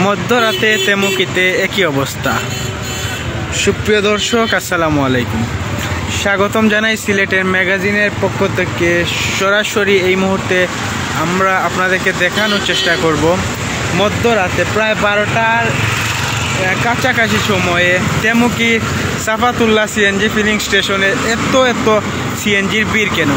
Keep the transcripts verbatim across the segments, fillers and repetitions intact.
মধ্যরাতে তেমুকিতে একই অবস্থা। সুপ্রিয় দর্শক, আসসালামু আলাইকুম। স্বাগতম জানাই সিলেটের ম্যাগাজিনের পক্ষ থেকে। সরাসরি এই মুহূর্তে আমরা আপনাদেরকে দেখানোর চেষ্টা করব মধ্যরাতে প্রায় বারোটার কাছাকাছি সময়ে তেমুকি সাফাতুল্লাহ সিএনজি ফিলিং স্টেশনে এত এত সিএনজির ভিড় কেন,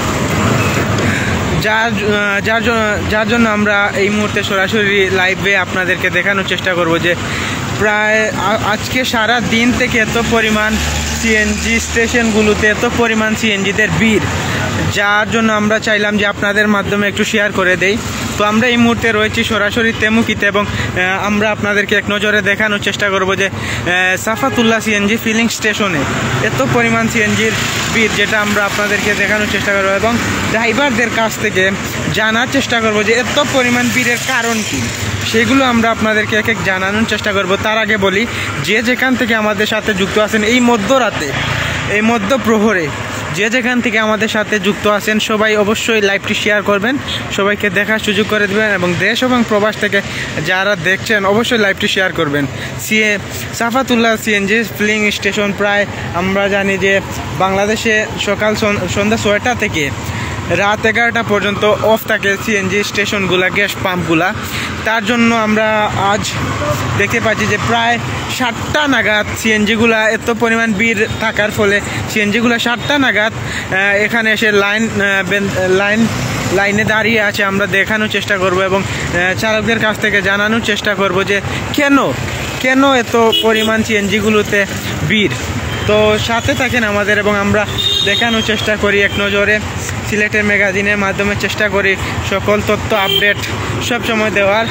যার যার যার জন্য আমরা এই মুহূর্তে সরাসরি লাইভে আপনাদেরকে দেখানোর চেষ্টা করব যে প্রায় আজকে সারা দিন থেকে এত পরিমাণ সিএনজি স্টেশনগুলোতে এত পরিমাণ সিএনজিদের ভিড়, যার জন্য আমরা চাইলাম যে আপনাদের মাধ্যমে একটু শেয়ার করে দেই। তো আমরা এই মুহূর্তে রয়েছি সরাসরি তেমুকিতে এবং আমরা আপনাদেরকে এক নজরে দেখানোর চেষ্টা করব যে সাফাতুল্লাহ সিএনজি ফিলিং স্টেশনে এত পরিমাণ সিএনজির ভিড়, যেটা আমরা আপনাদেরকে দেখানোর চেষ্টা করব এবং ড্রাইভারদের কাছ থেকে জানার চেষ্টা করব যে এত পরিমাণ ভিড়ের কারণ কী, সেগুলো আমরা আপনাদেরকে এক এক জানানোর চেষ্টা করব। তার আগে বলি, যে যেখান থেকে আমাদের সাথে যুক্ত আছেন এই মধ্যরাতে, এই মধ্য প্রহরে যে যেখান থেকে আমাদের সাথে যুক্ত আছেন সবাই অবশ্যই লাইভটি শেয়ার করবেন, সবাইকে দেখার সুযোগ করে দেবেন এবং দেশ এবং প্রবাস থেকে যারা দেখছেন অবশ্যই লাইভটি শেয়ার করবেন। CA Safatullah CNG filling station প্রায় আমরা জানি যে বাংলাদেশে সকাল সন্ধ্যা ছয়টা থেকে রাত এগারোটা পর্যন্ত অফ থাকে সিএনজি স্টেশনগুলা, গ্যাস পাম্পগুলা। তার জন্য আমরা আজ দেখতে পাচ্ছি যে প্রায় সাতটা নাগাদ সিএনজিগুলা এত পরিমাণ ভিড় থাকার ফলে সিএনজিগুলা সাতটা নাগাদ এখানে এসে লাইন লাইন লাইনে দাঁড়িয়ে আছে। আমরা দেখানোর চেষ্টা করব এবং চালকদের কাছ থেকে জানানোর চেষ্টা করব যে কেন কেন এত পরিমাণ সিএনজিগুলোতে ভিড়। তো সাথে থাকেন আমাদের এবং আমরা দেখানোর চেষ্টা করি এক নজরে সিলেটের ম্যাগাজিনের মাধ্যমে, চেষ্টা করি সকল তথ্য আপডেট সবসময় দেওয়ার,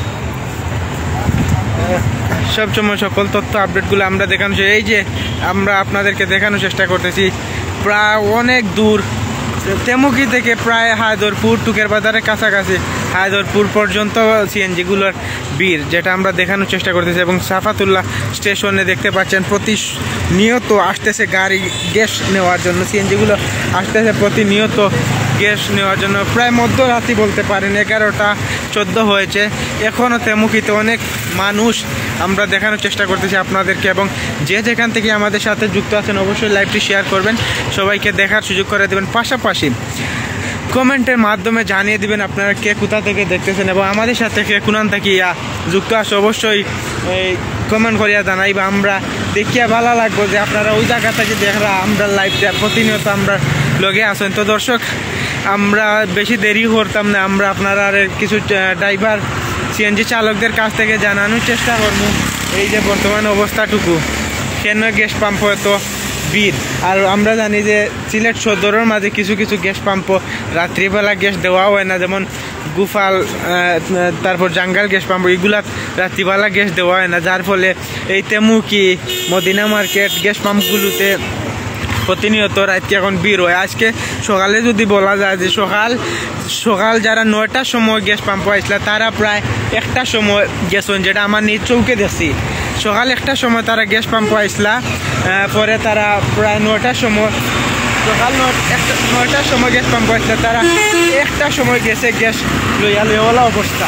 সবসময় সকল তথ্য আপডেটগুলো আমরা দেখানো। এই যে আমরা আপনাদেরকে দেখানোর চেষ্টা করতেছি প্রায় অনেক দূর তেমুকি থেকে প্রায় হায়দরপুর টুকের বাজারের কাছাকাছি হায়দরপুর পর্যন্ত সিএনজিগুলোর ভিড়, যেটা আমরা দেখানোর চেষ্টা করতেছি। এবং সাফাতুল্লাহ স্টেশনে দেখতে পাচ্ছেন প্রতিনিয়ত আসতেছে গাড়ি গ্যাস নেওয়ার জন্য, সিএনজিগুলো আসতেছে প্রতিনিয়ত গ্যাস নেওয়ার জন্য। প্রায় মধ্যরাতি বলতে পারেন, এগারোটা চোদ্দ হয়েছে, এখনও তেমুকিতে অনেক মানুষ আমরা দেখানোর চেষ্টা করতেছি আপনাদেরকে। এবং যে যেখান থেকে আমাদের সাথে যুক্ত আছেন অবশ্যই লাইভটি শেয়ার করবেন, সবাইকে দেখার সুযোগ করে দেবেন। পাশাপাশি কমেন্টের মাধ্যমে জানিয়ে দিবেন আপনারা কে কোথা থেকে দেখতেছেন এবং আমাদের সাথে কে কোনান থেকে যুক্ত আছে অবশ্যই এই কমেন্ট করিয়া জানাই, বা আমরা দেখিয়া ভালো লাগবো যে আপনারা ওই জায়গা থেকে দেখরা আমরা লাইভটা প্রতিনিয়ত আমরা লগে আসেন। তো দর্শক, আমরা বেশি দেরি করতাম না, আমরা আপনারা কিছু ড্রাইভার সিএনজি চালকদের কাছ থেকে জানানোর চেষ্টা করবো এই যে বর্তমান অবস্থাটুকু, কেন গ্যাস পাম্প এত ভিড়। আর আমরা জানি যে সিলেট সদরের মাঝে কিছু কিছু গ্যাস পাম্প রাত্রিবেলা গ্যাস দেওয়া হয় না, যেমন গুফাল, তারপর জাঙ্গাল গ্যাস পাম্প, এগুলা রাত্রিবেলা গ্যাস দেওয়া হয় না, যার ফলে এই তেমুকি মদিনা মার্কেট গ্যাস পাম্পগুলোতে প্রতিনিয়ত রাত্রি এখন ভিড় হয়। আজকে সকালে যদি বলা যায় যে সকাল সকাল যারা নয়টার সময় গ্যাস পাম্প আসলে তারা প্রায় একটার সময় গ্যাস হন, যেটা আমার নিজ চৌকে দেখছি। সকাল একটার সময় তারা গ্যাস পাম্প আসলা, পরে তারা প্রায় নয়টার সময় সকাল একটা নয়টার সময় গ্যাস পাম্প আসলে তারা একটার সময় গেছে গ্যাস লইয়া লইয়াওয়ালা অবস্থা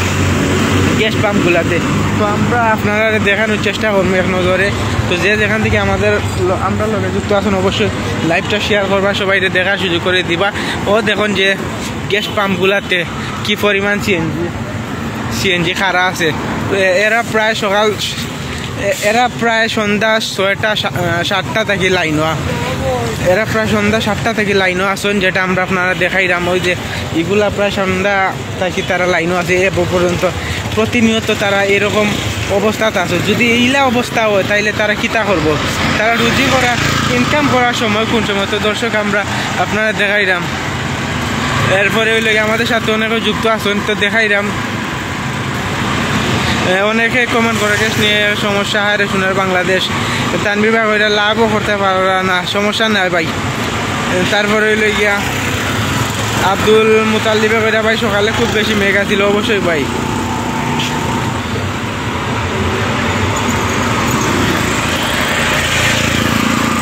গ্যাস পাম্পগুলাতে। তো আমরা আপনারা দেখানোর চেষ্টা করবো এক নজরে। তো যে যেখান থেকে আমাদের আমরা লগে যুক্ত আছেন অবশ্যই লাইভটা শেয়ার করবা, সবাই দেখার সুযোগ করে দিবা। ও দেখুন যে গ্যাস পাম্পগুলাতে কি পরিমাণ সিএনজি সিএনজি খাড়া আছে। তো এরা প্রায় সকাল এরা প্রায় সন্ধ্যা ছয়টা সাতটা থেকে লাইন হওয়া এরা প্রায় সন্ধ্যা সাতটা থেকে লাইনও আসেন, যেটা আমরা আপনারা দেখাইলাম। ওই যে এগুলা প্রায় সন্ধ্যা থেকে তারা লাইনও আছে এ পর্যন্ত, প্রতিনিয়ত তারা এরকম অবস্থাতে আছে। যদি এইলা অবস্থা হয় তাইলে তারা কিতা করবো, তারা রুজি করা ইনকাম করার সময় কোন সময়। তো দর্শক, আমরা আপনারা দেখাইলাম, এরপরে ওই লাগে আমাদের সাথে অনেকে যুক্ত আছেন, তো দেখাইলাম অনেকে কমেন্ট করে গ্যাস নিয়ে সমস্যা হয় রে সোনার বাংলাদেশ, তানবির ভাই ওইটা লাভও করতে পারো না, সমস্যা নাই ভাই। তারপরে হইল গিয়া আব্দুল মুতাল্লিবে কইরা ভাই সকালে খুব বেশি মেঘা ছিল, অবশ্যই ভাই।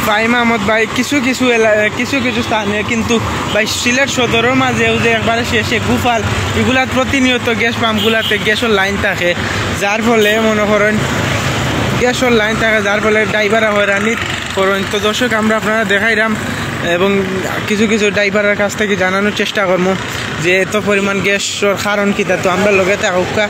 ভাই মাহমুদ ভাই কিছু কিছু কিছু কিছু স্থানে কিন্তু ভাই সিলেট সদরের মাঝেও যে একবারে শেষে গুফাল এগুলার প্রতিনিয়ত গ্যাস পাম্পগুলাতে গ্যাসের লাইন থাকে, যার ফলে মনে করেন গ্যাসের লাইন থাকে, যার ফলে ড্রাইভাররা হয়রানি করেন। তো দর্শক আমরা আপনারা দেখাইলাম এবং কিছু কিছু ড্রাইভারের কাছ থেকে জানানোর চেষ্টা করবো যে এত পরিমাণ গ্যাসের কারণ কী। তা তো আমরা লগে থাকা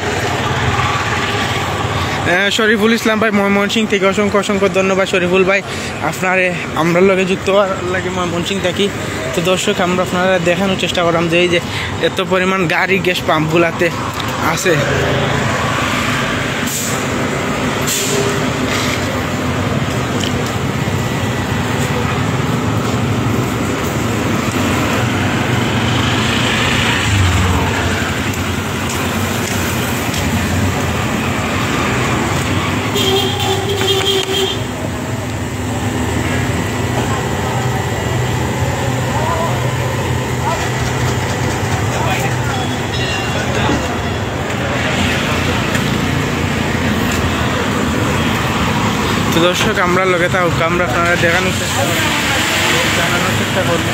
শরীফুল ইসলাম ভাই ময়মনসিংহ থেকে অসংখ্য অসংখ্য ধন্যবাদ শরীফুল ভাই, আপনার আমরা লগে যুক্ত হওয়ার লাগে ময়মনসিংহ থাকি। তো দর্শক আমরা আপনারা দেখানোর চেষ্টা করলাম যে এই যে এত পরিমাণ গাড়ি গ্যাস পাম্পগুলাতে আছে। তো দর্শক আমরা লগে থাকুক আমরা আপনারা দেখানোর চেষ্টা করব জানানোর চেষ্টা করব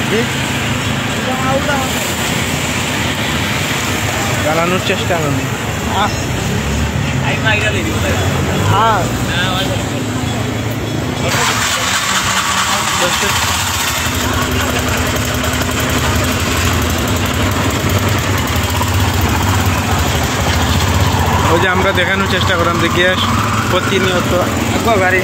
জানানোর চেষ্টা করব ওই যে আমরা দেখানোর চেষ্টা করলাম যে গ্যাস প্রতিনিয়ত গাড়ি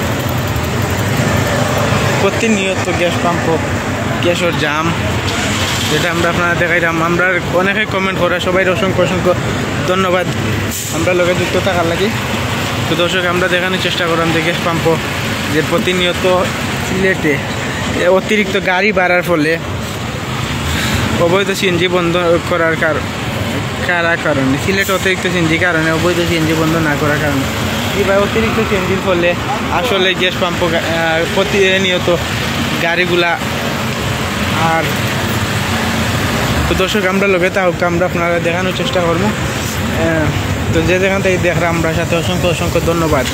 প্রতিনিয়ত গ্যাস পাম্প গ্যাসের জাম, যেটা আমরা আপনারা দেখাইলাম। আমরা অনেকে কমেন্ট করে সবাই অসংখ্য অসংখ্য ধন্যবাদ আমরা লোকে যুক্ত থাকার লাগে। তো দর্শক আমরা দেখানোর চেষ্টা করলাম যে গ্যাস পাম্প যে প্রতিনিয়ত সিলেটে অতিরিক্ত গাড়ি বাড়ার ফলে অবৈধ সিএনজি বন্ধ করার কারার কারণে সিলেটে অতিরিক্ত সিএনজি কারণে অবৈধ সিএনজি বন্ধ না করার কারণে কিংবা অতিরিক্ত সিএনজির ফলে আসলে গ্যাস পাম্প প্রতিনিয়ত গাড়িগুলা। আর তো দর্শক আমরা লোকে থাকুক আমরা আপনারা দেখানোর চেষ্টা করবো। তো যে যেখান থেকে দেখরা আমরা সাথে অসংখ্য অসংখ্য ধন্যবাদ।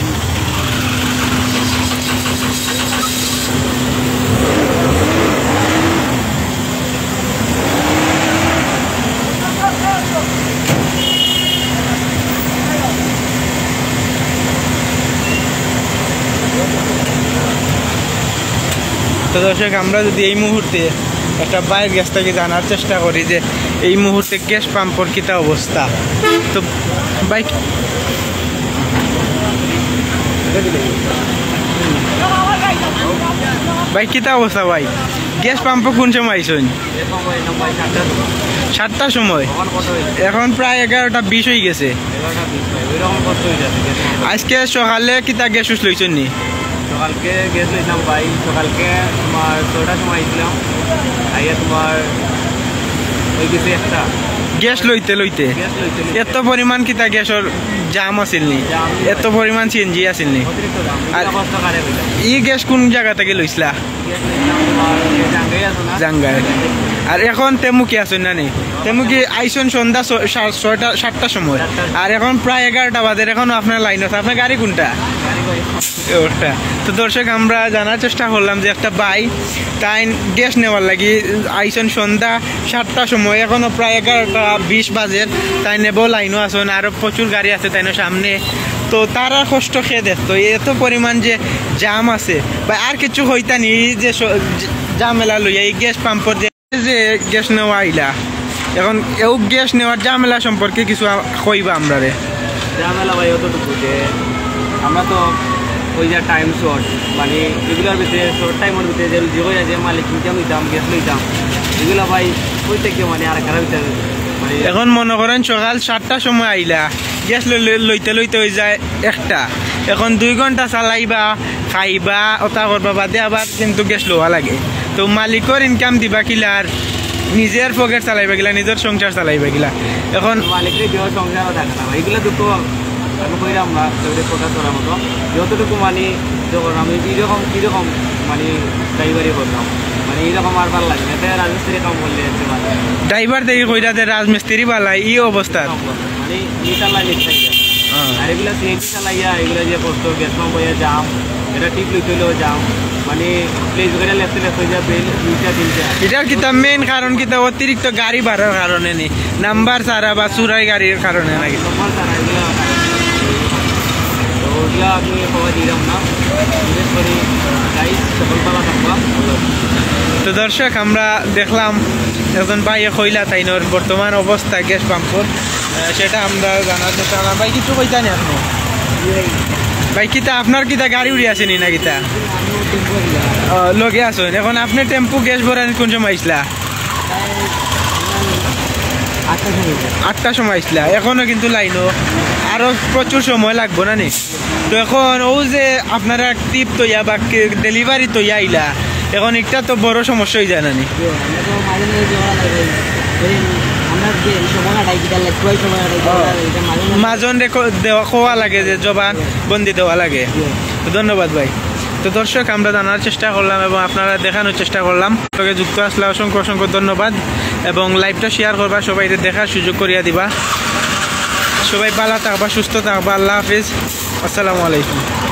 তো দর্শক আমরা যদি এই মুহূর্তে একটা বাইরের গ্যাস থেকে জানার চেষ্টা করি যে এই মুহূর্তে গ্যাস পাম্পর কিতা অবস্থা। তো বাইক ভাই কিতা অবস্থা ভাই গ্যাস পাম্প কোন সময় আইসন? সাতটার সময়, এখন প্রায় এগারোটা বিশ হয়ে গেছে। আজকে সকালে কিতা গ্যাস উস লইছেন নি? সকালকে গ্যাস লইলাম ভাই, সকালকে তোমার ছটার সময় আইছিলাম, আইয়া তোমার হয়ে গেছে একটা গ্যাস লইতে লইতে এত পরিমাণ কিতা গ্যাসের জাম আছিল নি, এত পরিমাণ সিএনজি আছিল নি। আর ই গ্যাস কোন জায়গা থেকে লইছিলা? জাঙ্গায়। আর এখন তেমুকি আছেন না নি? তেমুকি আইসন সন্ধ্যা ছয়টা সাতটার সময়, আর এখন প্রায় এগারোটা বাজে, এখনো আপনার লাইন আছে। আপনার গাড়ি কোনটা? ওটা। তো দর্শক আমরা জানার চেষ্টা করলাম যে একটা বাই তাই গ্যাস নেওয়ার লাগি আইসন সন্ধ্যা সাতটার সময়, এখনো প্রায় এগারোটা বিশ বাজে, তাই নেব লাইনও আসুন, আরও প্রচুর গাড়ি আছে তাই সামনে। তো তারা কষ্ট খেয়ে দেখতো এত পরিমাণ যে জাম আছে বা আর কিছু হইতানি যে জামেলা লইয়া এই গ্যাস পাম্পর যে গ্যাস নেওয়া আইলা, এখন এও গ্যাস নেওয়ার জামেলা সম্পর্কে কিছু কইবা আমরা রে? জামেলা ভাই অতটুকু যে আমরা তো ওই যে টাইম শর্ট, মানে এগুলোর ভিতরে শর্ট টাইমের ভিতরে যে যে যে মালিক কিনতাম লইতাম গ্যাস লইতাম এগুলো ভাই ওই থেকে মানে আর খারাপ ভিতরে মানে এখন মনে করেন সকাল সাতটার সময় আইলা গ্যাস লইতে লইতে হয়ে যায় একটা, এখন দুই ঘন্টা চালাইবা খাইবা ওটা করবা বাদে আবার কিন্তু গ্যাস লোয়া লাগে। তো মালিকর ইনকাম দিবা কিলা আর নিজের পকেট চালাইবা গিলা, নিজের সংসার চালাইবা গিলা। এখন মালিকের দেওয়ার সংসারও থাকে না এইগুলো দুটো আমি কইলাম না কথা করার মতো যতটুকু মানে যখন আমি কীরকম কীরকম মানে ড্রাইভারি করলাম মানে এইরকম আর ভালো লাগে না, রাজমিস্ত্রি কাম করলে ড্রাইভার দেখি কইরা যে রাজমিস্ত্রি পালাই এই অবস্থা মানে নিচালাই নিচ্ছাই আর এগুলো সিএনজি চালাইয়া এগুলো যে কষ্ট গ্যাস পাম্প হয়ে জাম এটা ঠিক লইতে হলেও যাও মানে প্লেস করে লেফটে লেফট হয়ে যাবে দুইটা তিনটা এটার কিতা মেইন কারণ কিতা অতিরিক্ত গাড়ি ভাড়ার কারণে নি নাম্বার ছাড়া বা চুরাই গাড়ির কারণে নাকি সফল তারা এগুলো তো ওগুলো আমি সবাই দিলাম না বিশেষ করে গাইস সকল পালা থাকবা তো দর্শক আমরা দেখলাম একজন ভাইয়ে কইলা তাইনোর বর্তমান অবস্থা গ্যাস পাম্পর সেটা আমরা জানার চেষ্টা করলাম। ভাই কিছু কইতা নি আপনি ভাই কিতা আপনার কিতা গাড়ি উড়ি আসেনি না কিতা লগে আসেন এখন আপনি টেম্পু গ্যাস ভরান কোন সময় আইসলা আটটার সময় আইসলা এখনো কিন্তু লাইনও আরো প্রচুর সময় লাগবো না নি তো এখন ও যে আপনারা টিপ তৈয়া বা ডেলিভারি তৈয়া আইলা এখন একটা তো বড় সমস্যা হয়ে যায় না নি মাজন দেওয়া খোয়া লাগে যে জবান বন্দি দেওয়া লাগে। ধন্যবাদ ভাই। তো দর্শক আমরা জানার চেষ্টা করলাম এবং আপনারা দেখানোর চেষ্টা করলাম তোকে যুক্ত আসলে অসংখ্য অসংখ্য ধন্যবাদ এবং লাইভটা শেয়ার করবা সবাই দেখার সুযোগ করিয়া দিবা। সবাই ভালো থাকবা সুস্থ থাকবা। আল্লাহ হাফিজ। আসসালামু আলাইকুম।